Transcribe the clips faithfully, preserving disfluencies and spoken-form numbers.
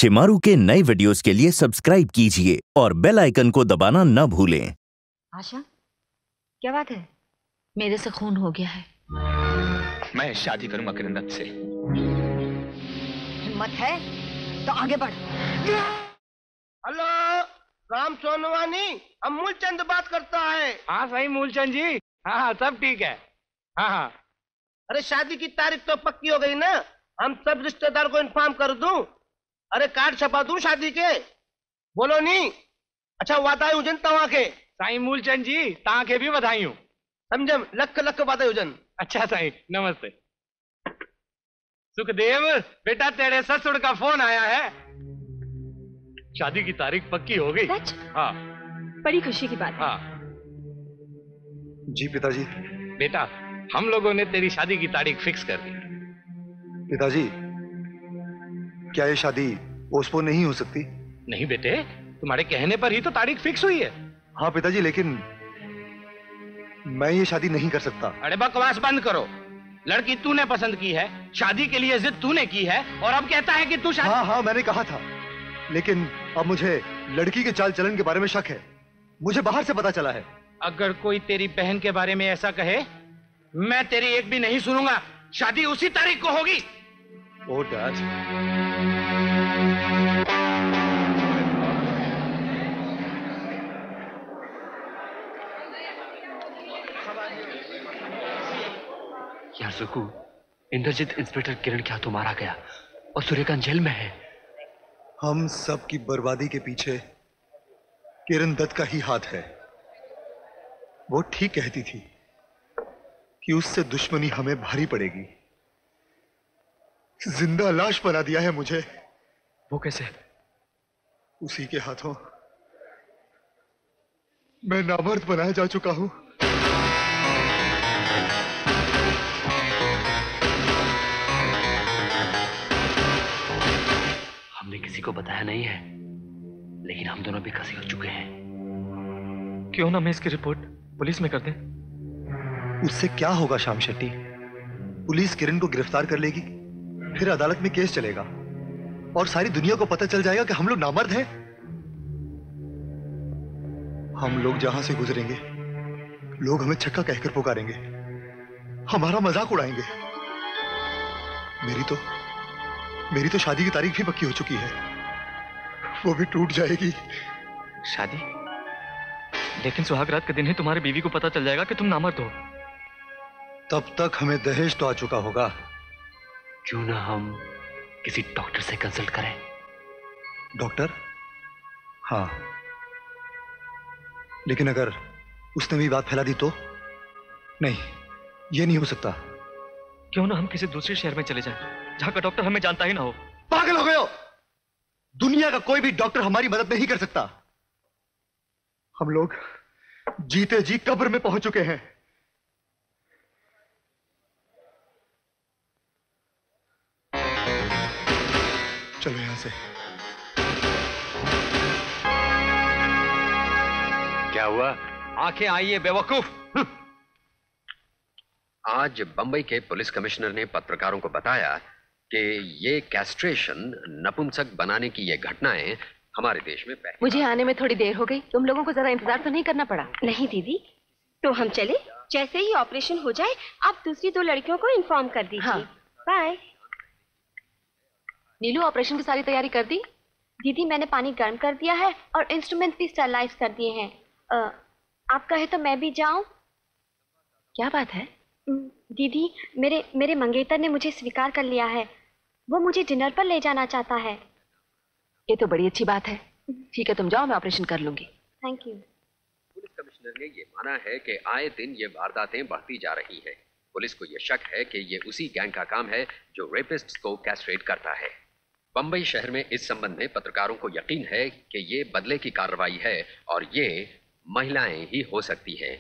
शेमारू के नए वीडियोस के लिए सब्सक्राइब कीजिए और बेल आइकन को दबाना न भूलें। आशा, क्या बात है? मेरे से खून हो गया है। मैं शादी करूंगा किरण से। हिम्मत है तो आगे बढ़। हेलो, राम सोनवानी, हम मूलचंद बात करता है। हाँ सही मूलचंद जी। हाँ हाँ सब ठीक है। हाँ हाँ। अरे शादी की तारीख तो पक्की हो गई ना? हम सब रिश्तेदार को इन्फॉर्म कर दूं? अरे कार्ड छपा दूं शादी के? बोलो नहीं। अच्छा वादा हुजन तवा के। साईं मूलचंद जी तव्हां खे भी बधाई हूँ। समझम, लख लख वादा हुजन। अच्छा साईं, नमस्ते। सुखदेव बेटा, तेरे ससुर का फोन आया है। शादी की तारीख पक्की हो गई। सच? हाँ। बड़ी खुशी की बात है। हाँ जी पिताजी। बेटा, हम लोगों ने तेरी शादी की तारीख फिक्स कर दी। पिताजी, क्या ये शादी पोस्टपोन नहीं हो सकती? नहीं बेटे, तुम्हारे कहने पर ही तो तारीख फिक्स हुई है। हाँ पिताजी, लेकिन मैं ये शादी नहीं कर सकता। अरे बकवास बंद करो। लड़की तूने पसंद की है, शादी के लिए जिद तूने की है, और अब कहता है कि तू शादी। हाँ हाँ मैंने कहा था, लेकिन अब मुझे लड़की के चाल चलन के बारे में शक है। मुझे बाहर से पता चला है। अगर कोई तेरी बहन के बारे में ऐसा कहे, मैं तेरी एक भी नहीं सुनूंगा। शादी उसी तारीख को होगी। Oh dad. यार सुकू, इंद्रजीत इंस्पेक्टर किरण के हाथों मारा गया और सूर्यकांत जेल में है। हम सब की बर्बादी के पीछे किरण दत्त का ही हाथ है। वो ठीक कहती थी कि उससे दुश्मनी हमें भारी पड़ेगी। जिंदा लाश बना दिया है मुझे। वो कैसे? उसी के हाथों मैं नामर्द बनाया जा चुका हूं। हमने किसी को बताया नहीं है, लेकिन हम दोनों भी खसी हो चुके हैं। क्यों ना मैं इसकी रिपोर्ट पुलिस में कर दें? उससे क्या होगा श्याम शेट्टी? पुलिस किरण को गिरफ्तार कर लेगी, फिर अदालत में केस चलेगा और सारी दुनिया को पता चल जाएगा कि हम लोग नामर्द हैं। हम लोग जहां से गुजरेंगे, लोग हमें छक्का कहकर पुकारेंगे, हमारा मजाक उड़ाएंगे। मेरी तो मेरी तो शादी की तारीख भी पक्की हो चुकी है, वो भी टूट जाएगी। शादी? लेकिन सुहाग रात का दिन है, तुम्हारी बीवी को पता चल जाएगा कि तुम नामर्द हो। तब तक हमें दहेज तो आ चुका होगा। क्यों ना हम किसी डॉक्टर से कंसल्ट करें? डॉक्टर? हाँ, लेकिन अगर उसने भी बात फैला दी तो? नहीं, ये नहीं हो सकता। क्यों ना हम किसी दूसरे शहर में चले जाएं, जहां का डॉक्टर हमें जानता ही ना हो। पागल हो गए हो? दुनिया का कोई भी डॉक्टर हमारी मदद नहीं कर सकता। हम लोग जीते जी कब्र में पहुंच चुके हैं। चलो यहां से। क्या हुआ? आंखें आई है बेवकूफ। आज बंबई के पुलिस कमिश्नर ने पत्रकारों को बताया कि ये कैस्ट्रेशन, नपुंसक बनाने की ये घटनाएं हमारे देश में पहली। मुझे आने में थोड़ी देर हो गई। तुम लोगों को जरा इंतजार तो नहीं करना पड़ा? नहीं दीदी, तो हम चले। जैसे ही ऑपरेशन हो जाए आप दूसरी दो लड़कियों को इन्फॉर्म कर दीजिए। हाँ। बाय। नीलू, ऑपरेशन की सारी तैयारी कर दी? दीदी मैंने पानी गर्म कर दिया है और इंस्ट्रूमेंट भी स्टरलाइज कर दिए हैं। आ, आप कहे तो मैं भी जाऊं? क्या बात है? दीदी, मेरे मेरे मंगेतर ने मुझे स्वीकार कर लिया है। वो मुझे डिनर पर ले जाना चाहता है। ये तो बड़ी अच्छी बात है। ठीक है, तुम जाओ, मैं ऑपरेशन कर लूंगी। Thank you. पुलिस कमिश्नर ने ये माना है कि आए दिन ये वारदातें बढ़ती जा रही हैं। पुलिस को ये शक है कि ये उसी गैंग का काम है जो रेपिस्ट्स को कैस्ट्रेट करता है। बंबई शहर में इस संबंध में पत्रकारों को यकीन है कि ये बदले की कार्रवाई है और ये महिलाएं ही हो सकती हैं।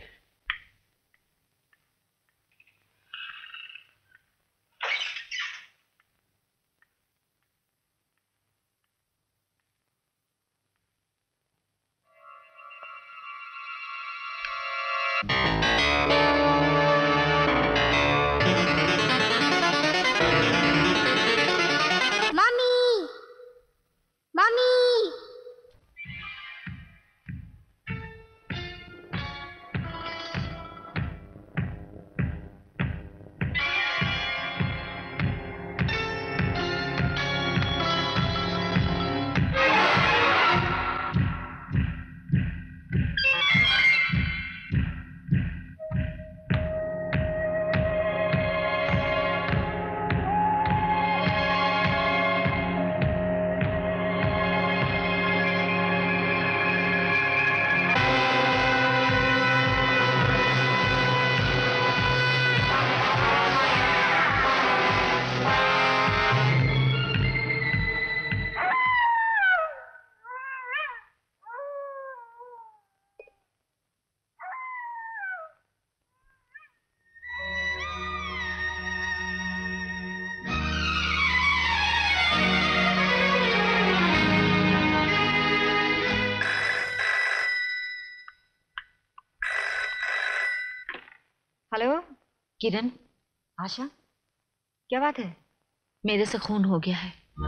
किरण, आशा, क्या बात है? मेरे से खून हो गया है।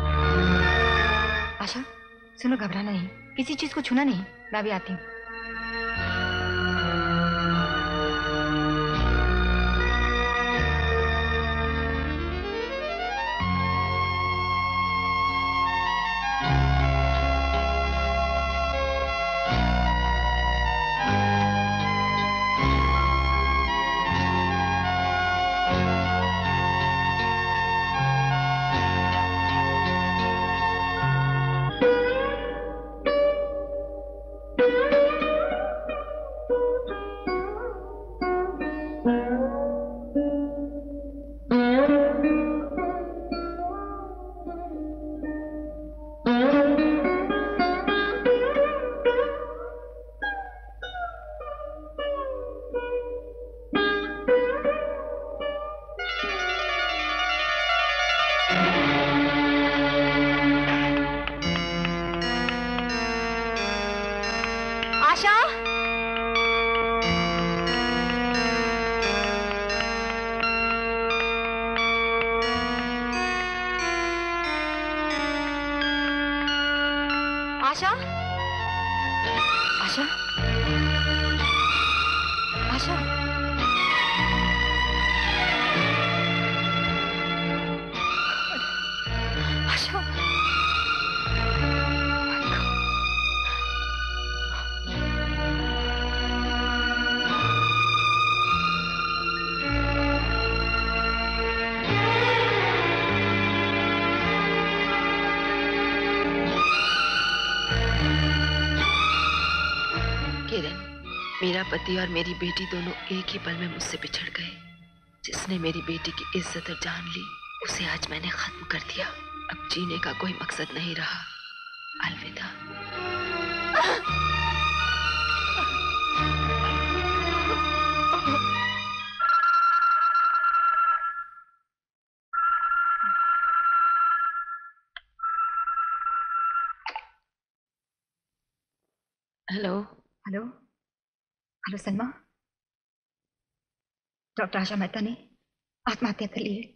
आशा सुनो, घबराना नहीं, किसी चीज को छूना नहीं, मैं भी आती हूँ। मेरा पति और मेरी बेटी दोनों एक ही पल में मुझसे बिछड़ गए। जिसने मेरी बेटी की इज्जत और जान ली, उसे आज मैंने खत्म कर दिया। अब जीने का कोई मकसद नहीं रहा। अलविदा। Hello hello hello Salma, doctor Asha Mehta ने आत्महत्या कर ली है।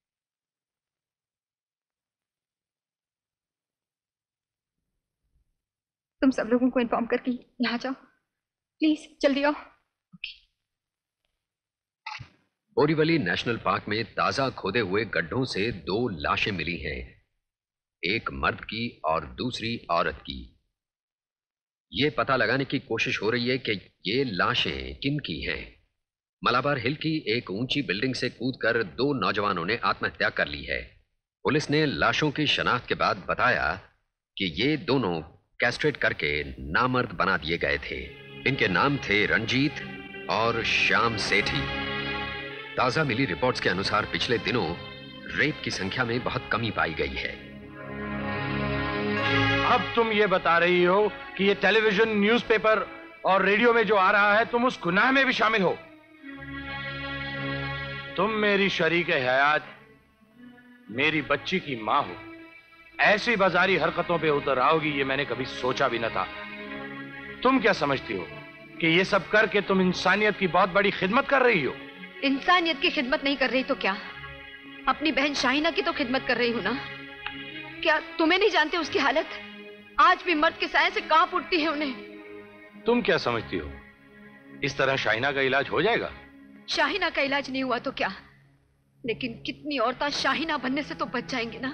तुम सब लोगों को इन्फॉर्म करके यहाँ जाओ, प्लीज जल्दी आओ। बोरीवली नेशनल पार्क में ताजा खोदे हुए गड्ढों से दो लाशें मिली हैं, एक मर्द की और दूसरी औरत की। ये पता लगाने की कोशिश हो रही है कि ये लाशें किन की हैं। मलाबार हिल की एक ऊंची बिल्डिंग से कूदकर दो नौजवानों ने आत्महत्या कर ली है। पुलिस ने लाशों की शनाख्त के बाद बताया कि ये दोनों कैस्ट्रेट करके नामर्द बना दिए गए थे। इनके नाम थे रंजीत और श्याम सेठी। ताजा मिली रिपोर्ट्स के अनुसार पिछले दिनों रेप की संख्या में बहुत कमी पाई गई है। अब तुम ये बता रही हो कि ये टेलीविजन, न्यूज़पेपर और रेडियो में जो आ रहा है, तुम उस गुनाह में भी शामिल हो। तुम मेरी शरीक हयात, मेरी बच्ची की मां हो, ऐसी बाजारी हरकतों पे उतर आओगी ये मैंने कभी सोचा भी न था। तुम क्या समझती हो कि ये सब करके तुम इंसानियत की बहुत बड़ी खिदमत कर रही हो? इंसानियत की खिदमत नहीं कर रही तो क्या, अपनी बहन शाहिना की तो खिदमत कर रही हूं ना। क्या तुम्हें नहीं जानते उसकी हालत? आज भी मर्द के साए से कांप उठती है उन्हें। तुम क्या समझती हो इस तरह शाहिना का इलाज हो जाएगा? शाहिना का इलाज नहीं हुआ तो क्या, लेकिन कितनी औरतें शाहिना बनने से तो बच जाएंगी ना।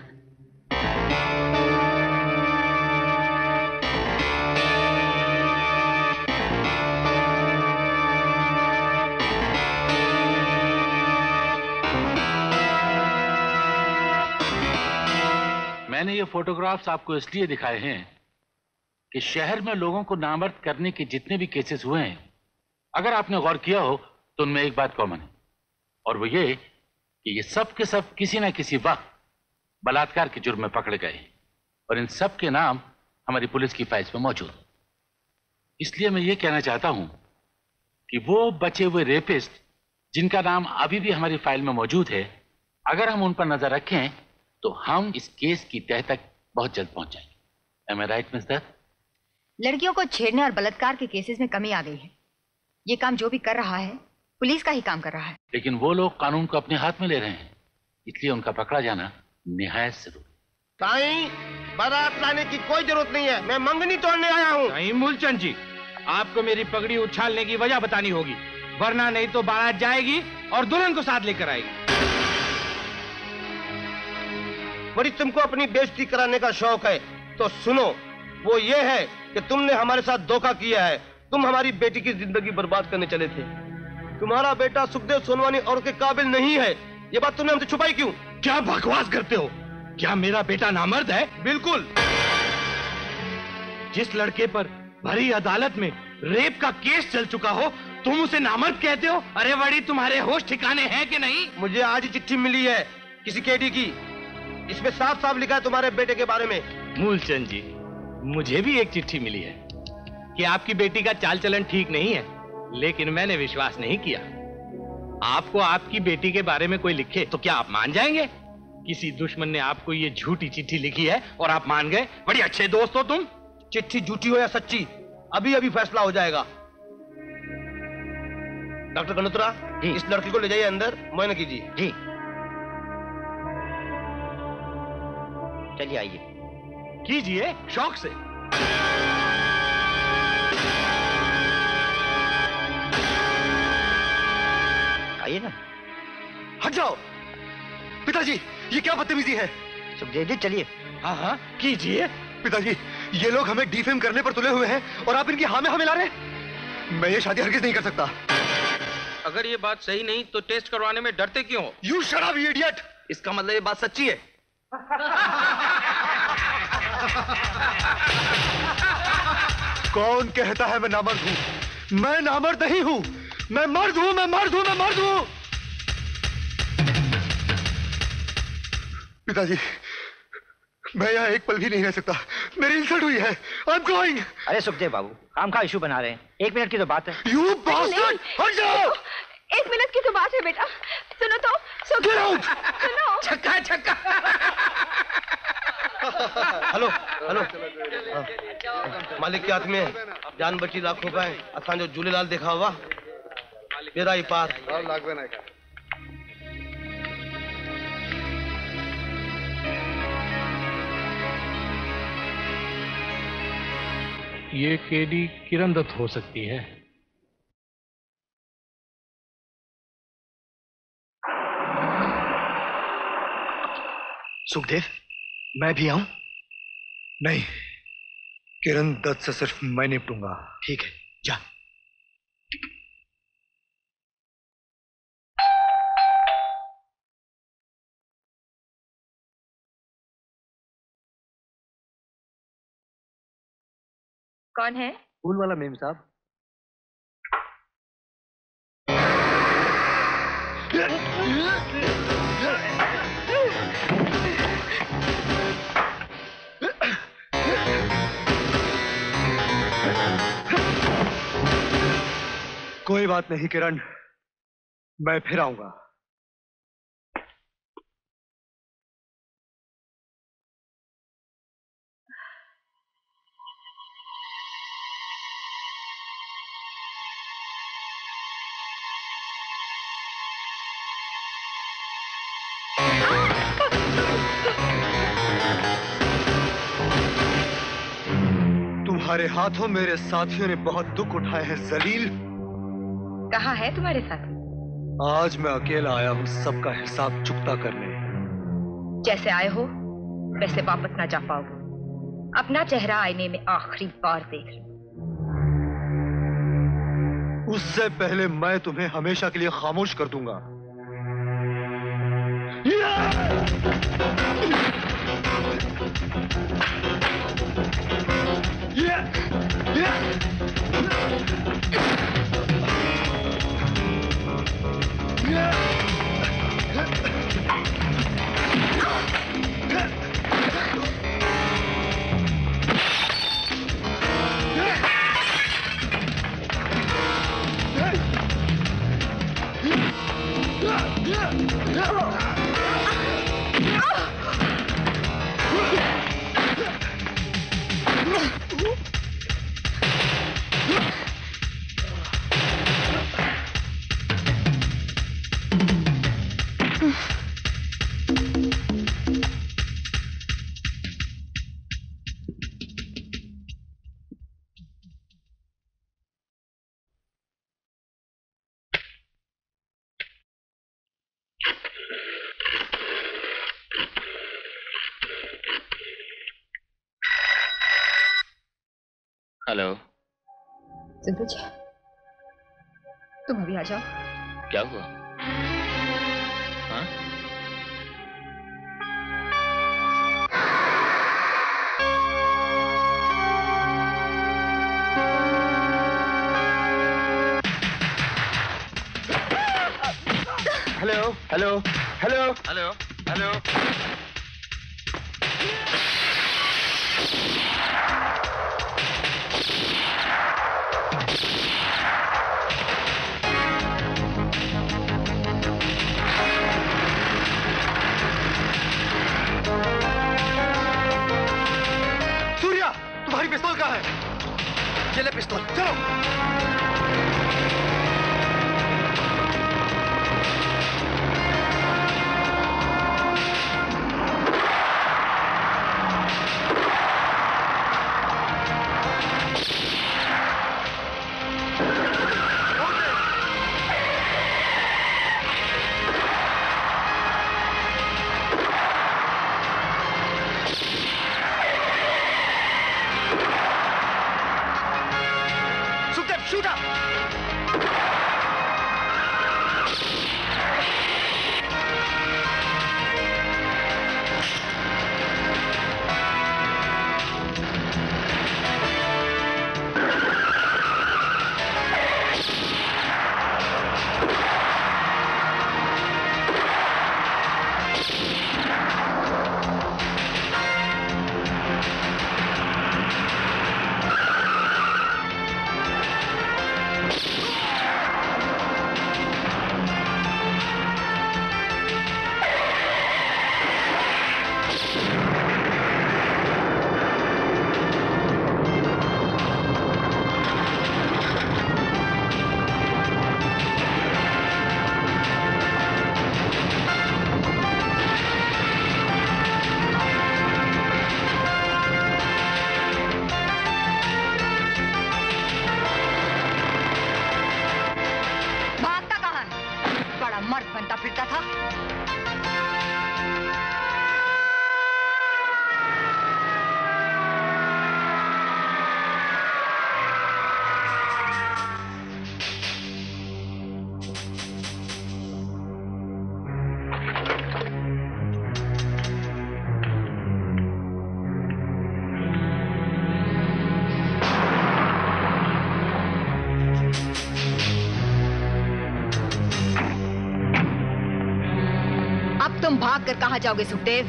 मैंने ये फोटोग्राफ्स आपको इसलिए दिखाए हैं कि शहर में लोगों को नामर्द करने के जितने भी केसेस हुए हैं, अगर आपने गौर किया हो तो उनमें एक बात कॉमन है, और वो ये कि ये सब के सब किसी ना किसी वक्त बलात्कार के जुर्म में पकड़े गए, और इन सब के नाम हमारी पुलिस की फाइल्स में मौजूद। इसलिए मैं ये कहना चाहता हूं कि वो बचे हुए रेपिस्ट जिनका नाम अभी भी हमारी फाइल में मौजूद है, अगर हम उन पर नजर रखें तो हम इस केस की तह तक बहुत जल्द पहुंच जाएंगे। Am I right, mister? लड़कियों को छेड़ने और बलात्कार के केसेस में कमी आ गई है। ये काम जो भी कर रहा है पुलिस का ही काम कर रहा है। लेकिन वो लोग कानून को अपने हाथ में ले रहे हैं, इसलिए उनका पकड़ा जाना निहायत जरूरी। साईं, बारात लाने की कोई जरूरत नहीं है, मैं मंगनी तोड़ने आया हूँ। साईं मूलचंद जी, आपको मेरी पगड़ी उछालने की वजह बतानी होगी, वरना नहीं तो बारात जाएगी और दुल्हन को साथ लेकर आएगी। बड़ी तुमको अपनी बेइज्जती कराने का शौक है, तो सुनो, वो ये है कि तुमने हमारे साथ धोखा किया है। तुम हमारी बेटी की जिंदगी बर्बाद करने चले थे। तुम्हारा बेटा सुखदेव सोनवानी और के काबिल नहीं है। ये बात तुमने हमसे छुपाई क्यों? क्या बकवास करते हो? क्या मेरा बेटा नामर्द है? बिल्कुल। जिस लड़के पर भरी अदालत में रेप का केस चल चुका हो, तुम उसे नामर्द कहते हो? अरे बड़ी, तुम्हारे होश ठिकाने हैं कि नहीं? मुझे आज ही चिट्ठी मिली है किसी केडी की, इसमें साफ साफ लिखा है तुम्हारे बेटे के बारे में। मूलचंद जी, मुझे भी एक चिट्ठी मिली है कि आपकी बेटी का चाल चलन ठीक नहीं है, लेकिन मैंने विश्वास नहीं किया। आपको आपकी बेटी के बारे में कोई लिखे तो क्या आप मान जाएंगे? किसी दुश्मन ने आपको ये झूठी चिट्ठी लिखी है और आप मान गए? बड़ी अच्छे दोस्त हो तुम। चिट्ठी झूठी हो या सच्ची, अभी अभी फैसला हो जाएगा। डॉक्टर गणोत्रा, इस लड़की को ले जाइए अंदर, मुआयना कीजिए। जी चलिए, आइए। कीजिए, शौक से। आइए ना। हट जाओ। पिताजी, ये क्या बदतमीजी है? सुखदेव जी, चलिए। हाँ हाँ कीजिए। पिताजी, ये लोग हमें डिफेम करने पर तुले हुए हैं और आप इनकी हाँ में हमें ला रहे हैं। मैं ये शादी हरगिज नहीं कर सकता। अगर ये बात सही नहीं तो टेस्ट करवाने में डरते क्यों हो? You shut up you idiot. इसका मतलब ये बात सच्ची है? कौन कहता है मैं नामर्द हूं? मैं नामर्द नहीं हूं। मैं मर्द हूं, मैं मर्द हूं, मैं मर्द हूं। पिताजी, मैं यहाँ एक पल भी नहीं रह सकता। मेरी इंसल्ट हुई है। I am going. अरे सुखदेव बाबू, काम का इशू बना रहे हैं, एक मिनट की तो बात है। यू बास्टर्ड, हट जाओ। एक मिनट की तो बात है बेटा, सुनो तो। सुनो, सुनो। छक्का छक्का। हेलो हेलो, मालिक के हाथ में जान बची लाखों रुपए, असा जो झूलेलाल देखा हुआ तेरा ही पार। ये केडी किरण दत्त हो सकती है। सुखदेव, मैं भी आऊं? नहीं, किरण दत्त से सिर्फ मैं निपटूंगा। ठीक है, जा। कौन है? फूल वाला मेम साहब। कोई बात नहीं किरण, मैं फिर आऊंगा। तुम्हारे हाथों मेरे साथियों ने बहुत दुख उठाए हैं जलील। कहाँ है तुम्हारे साथ? आज मैं अकेला आया हूँ सबका हिसाब चुकता करने। जैसे आए हो वैसे वापस ना जा पाओगे। अपना चेहरा आईने में आखिरी बार देख लो। उससे पहले मैं तुम्हें हमेशा के लिए खामोश कर दूंगा। हेलो। सूरज, तुम अभी आ जाओ। क्या हुआ? हाँ? Hello hello hello hello hello. Surya, तुम्हारी पिस्तौल कहाँ है? ये ले पिस्तौल, चलो। तुम भाग कर कहां जाओगे सुखदेव?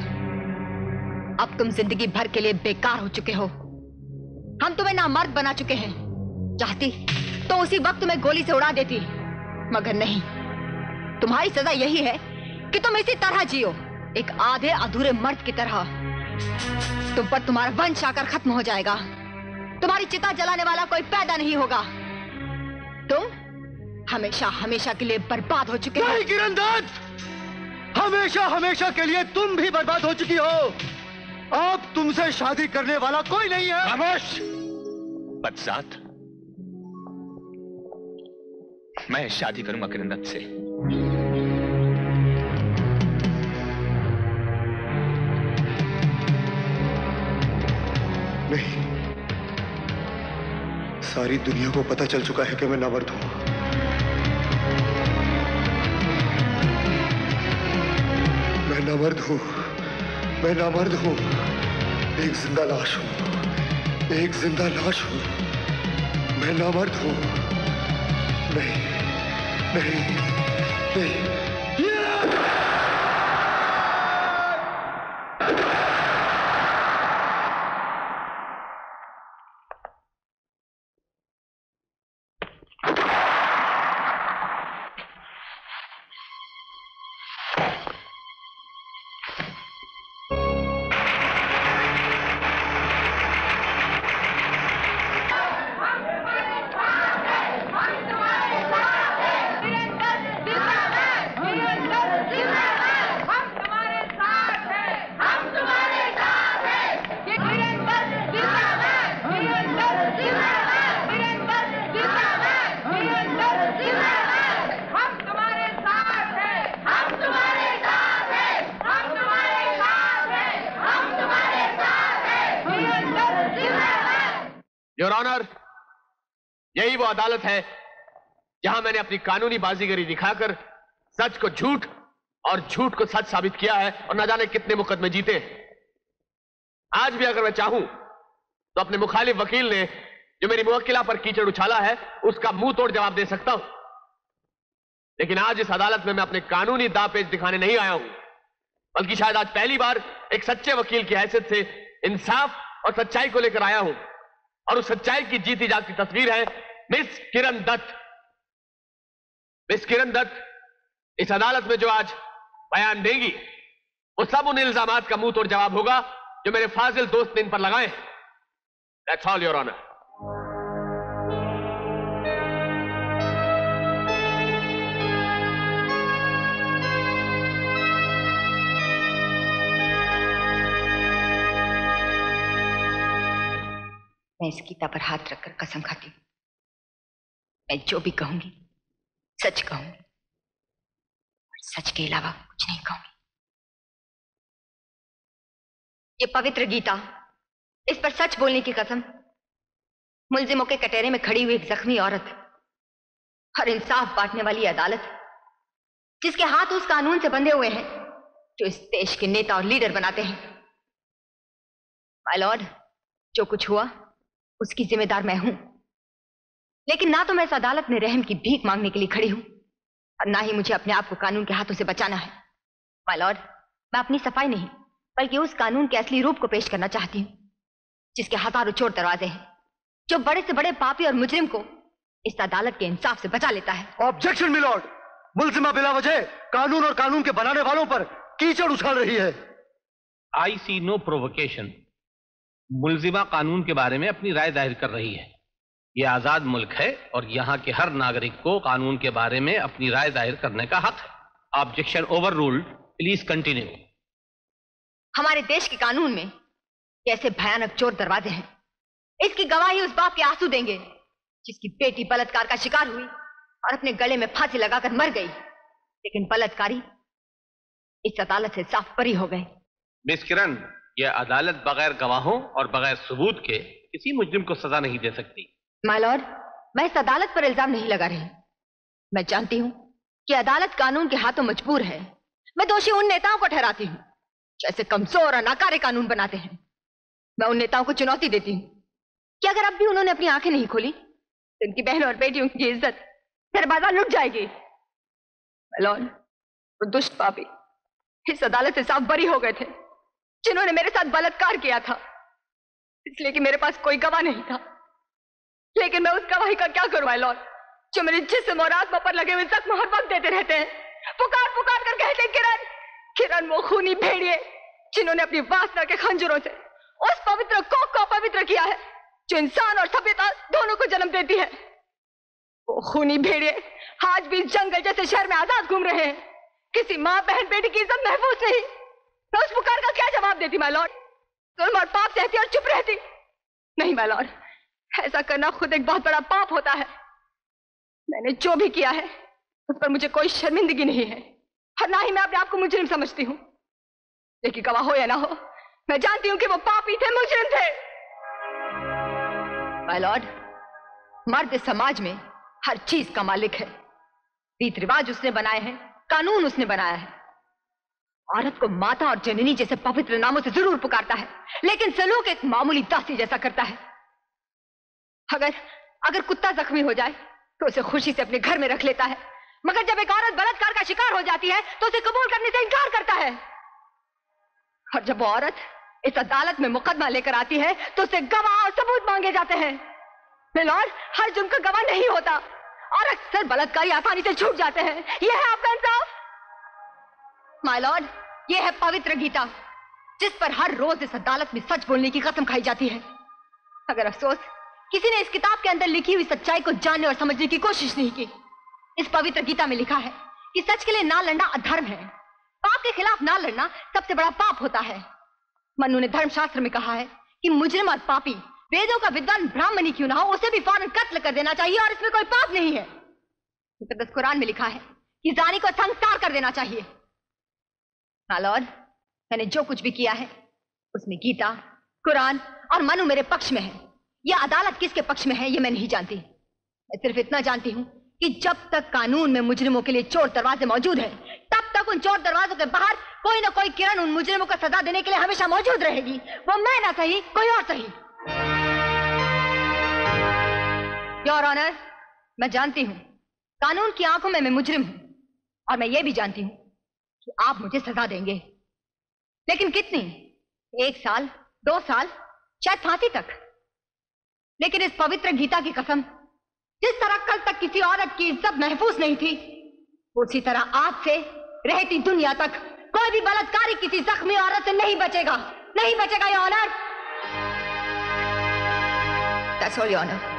अब तुम जिंदगी भर के लिए बेकार हो चुके हो। हम तुम्हें नामर्द बना चुके हैं। चाहती तो उसी वक्त तुम्हें गोली से उड़ा देती, मगर नहीं। तुम्हारी सजा यही है कि तुम इसी तरह जियो, एक आधे अधूरे मर्द की तरह। तुम पर तुम्हारा वंश आकर खत्म हो जाएगा। तुम्हारी चिता जलाने वाला कोई पैदा नहीं होगा। तुम हमेशा हमेशा के लिए बर्बाद हो चुके हो। नहीं किरण दत्त, हमेशा हमेशा के लिए तुम भी बर्बाद हो चुकी हो। अब तुमसे शादी करने वाला कोई नहीं है। खामोश बदजात, मैं शादी करूंगा किरण दत्त से। नहीं, सारी दुनिया को पता चल चुका है कि मैं नामर्द हूं। मैं नामर्द हूं, मैं नामर्द हूं। एक जिंदा लाश हूं, एक जिंदा लाश हूं। मैं नामर्द हूं। नहीं, नहीं, नहीं। योर ऑनर, यही वो अदालत है जहां मैंने अपनी कानूनी बाजीगरी दिखाकर सच को झूठ और झूठ को सच साबित किया है और न जाने कितने मुकदमे जीते। आज भी अगर मैं चाहूं तो अपने मुखालिफ वकील ने जो मेरी मुवक्किला पर कीचड़ उछाला है उसका मुंह तोड़ जवाब दे सकता हूं, लेकिन आज इस अदालत में मैं अपने कानूनी दांवपेच दिखाने नहीं आया हूं, बल्कि शायद आज पहली बार एक सच्चे वकील की हैसियत से इंसाफ और सच्चाई को लेकर आया हूं। और उस सच्चाई की जीती जागती तस्वीर है मिस किरण दत्त। मिस किरण दत्त इस अदालत में जो आज बयान देंगी वो सब उन इल्जामात का मुंह तोड़ जवाब होगा जो मेरे फाजिल दोस्त ने इन पर लगाए। That's all your honour. मैं इस गीता पर हाथ रखकर कसम खाती हूं, मैं जो भी कहूंगी सच कहूंगी और सच के अलावा कुछ नहीं कहूंगी। ये पवित्र गीता, इस पर सच बोलने की कसम। मुलजिमों के कटहरे में खड़ी हुई एक जख्मी औरत और इंसाफ बांटने वाली अदालत, जिसके हाथ उस कानून से बंधे हुए हैं जो इस देश के नेता और लीडर बनाते हैं। माय लॉर्ड, जो कुछ हुआ उसकी जिम्मेदार मैं हूं, लेकिन ना तो मैं इस अदालत में रहम की भीख मांगने के लिए खड़ी हूं और ना ही मुझे अपने आप को कानून के हाथों से बचाना है। माय लॉर्ड, मैं अपनी सफाई नहीं बल्कि उस कानून के असली रूप को पेश करना चाहती हूं जिसके हजारों चोर दरवाजे हैं, जो बड़े से बड़े पापी और मुजरिम को इस अदालत के इंसाफ से बचा लेता है। ऑब्जेक्शन मिलॉर्ड, मुलजिमा बिला वजह कानून और कानून के बनाने वालों पर कीचड़ उछाल रही है। आई सी नो प्रोवोकेशन। मुलजिमा कानून के बारे में अपनी राय जाहिर कर रही है। यह आजाद मुल्क है और यहाँ के हर नागरिक को कानून के बारे में अपनी राय जाहिर करने का हक है। Objection overruled. Please continue. हमारे देश के कानून में कैसे भयानक चोर दरवाजे हैं, इसकी गवाही उस बाप के आंसू देंगे जिसकी बेटी बलात्कार का शिकार हुई और अपने गले में फांसी लगाकर मर गई, लेकिन बलात्कारी इस अदालत से साफ बरी हो गए। मिस किरण, यह अदालत बगैर गवाहों और बगैर सबूत के किसी मुजरिम को सजा नहीं दे सकती। माय लॉर्ड, मैं इस अदालत पर इल्जाम नहीं लगा रही। मैं जानती हूं कि अदालत कानून के हाथों मजबूर है। मैं दोषी उन नेताओं को ठहराती हूं जैसे कमजोर और नाकारे कानून बनाते हैं। मैं उन नेताओं को चुनौती देती हूं कि अगर अब भी उन्होंने अपनी आंखें नहीं खोली तो उनकी बहन और बेटियों की इज्जत दरवाजा लुट जाएगी। माय लॉर्ड, वो दुष्ट पापी इस अदालत से साफ बरी हो गए थे जिन्होंने मेरे साथ बलात्कार किया था, इसलिए कि मेरे पास कोई गवाह नहीं था। लेकिन मैं उस गवाही का क्या करूं माय लॉर्ड, जो मेरे जिस्म और आत्मा पर लगे हुए जख्म हर वक्त देते रहते हैं, पुकार पुकार कर कहते हैं किरण किरण। वो खूनी भेड़िए जिन्होंने अपनी वासना के खंजरों से उस पवित्र कोख को अपवित्र किया है जो इंसान और सभ्यता दोनों को जन्म देती है। वो खूनी भेड़िए आज भी जंगल जैसे शहर में आजाद घूम रहे हैं। किसी माँ बहन बेटी की इज्जत महफूज नहीं। मैं उस पुकार का क्या जवाब देती माय लॉर्ड? जुल्म और पाप सहती और चुप रहती? नहीं माय लॉर्ड, ऐसा करना खुद एक बहुत बड़ा पाप होता है। मैंने जो भी किया है उस पर मुझे कोई शर्मिंदगी नहीं है और ना ही मैं अपने आप को मुजरिम समझती हूँ, लेकिन गवाह हो या ना हो मैं जानती हूं कि वो पापी थे, मुजरिम थे। माय लॉर्ड, मर्द समाज में हर चीज का मालिक है। रीत रिवाज उसने बनाए हैं, कानून उसने बनाया है। औरत को माता और जननी जैसे पवित्र नामों से जरूर पुकारता है, लेकिन सलूक एक मामूली दासी जैसा करता है। अगर अगर कुत्ता जख्मी हो जाए तो उसे खुशी से अपने घर में रख लेता है, मगर जब एक औरत बलात्कार का शिकार हो जाती है तो उसे कबूल करने से इनकार करता है। और जब वो औरत इस अदालत में मुकदमा लेकर आती है तो उसे गवाह और सबूत मांगे जाते हैं। लॉर्ड, हर जुर्म का गवाह नहीं होता और अक्सर बलात्कारी आसानी से छूट जाते हैं। यह है आपका इंसाफ? माय लॉर्ड, यह है पवित्र गीता जिस पर हर रोज इस अदालत में सच बोलने की कसम खाई जाती है। अगर अफसोस किसी ने इस किताब के अंदर लिखी हुई सच्चाई को जानने और समझने की कोशिश नहीं की। इस पवित्र गीता में लिखा है कि सच के लिए ना लड़ना अधर्म है, पाप के खिलाफ ना लड़ना सबसे बड़ा पाप होता है। मनु ने धर्मशास्त्र में कहा है कि मुजरिम और पापी वेदों का विद्वान ब्राह्मण ही क्यों ना हो उसे भी फौरन कत्ल कर देना चाहिए और इसमें कोई पाप नहीं है। मुकद्दस कुरान में लिखा है कि जानी को संस्कार कर देना चाहिए। हाँ लॉर्ड, मैंने जो कुछ भी किया है उसमें गीता, कुरान और मनु मेरे पक्ष में है। यह अदालत किसके पक्ष में है ये मैं नहीं जानती। मैं सिर्फ इतना जानती हूँ कि जब तक कानून में मुजरिमों के लिए चोर दरवाजे मौजूद हैं, तब तक उन चोर दरवाजों के बाहर कोई ना कोई किरण उन मुजरिमों को सजा देने के लिए हमेशा मौजूद रहेगी। वो मैं ना सही, कोई और सही। योर ऑनर, मैं जानती हूँ कानून की आंखों में मैं मुजरिम हूं, और मैं ये भी जानती हूँ कि आप मुझे सजा देंगे, लेकिन कितनी? एक साल, दो साल, शायद फांसी तक। लेकिन इस पवित्र गीता की कसम, जिस तरह कल तक किसी औरत की इज्जत महफूज नहीं थी, उसी तरह आज से रहती दुनिया तक कोई भी बलात्कारी किसी जख्मी औरत से नहीं बचेगा, नहीं बचेगा your honour. That's all your honour.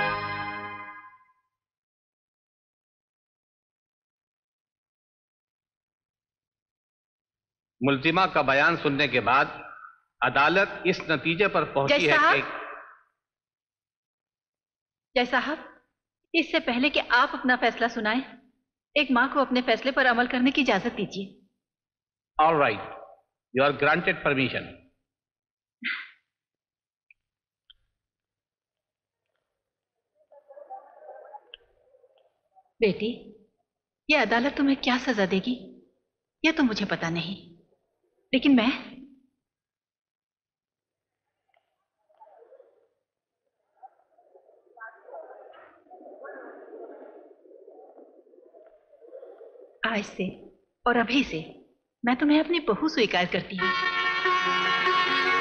मुल्जिमा का बयान सुनने के बाद अदालत इस नतीजे पर पहुंची है कि जय साहब, इससे पहले कि आप अपना फैसला सुनाएं, एक मां को अपने फैसले पर अमल करने की इजाजत दीजिए। All right, you are granted permission. बेटी, यह अदालत तुम्हें क्या सजा देगी यह तो मुझे पता नहीं, लेकिन मैं आज से और अभी से मैं तुम्हें अपनी बहू स्वीकार करती हूँ।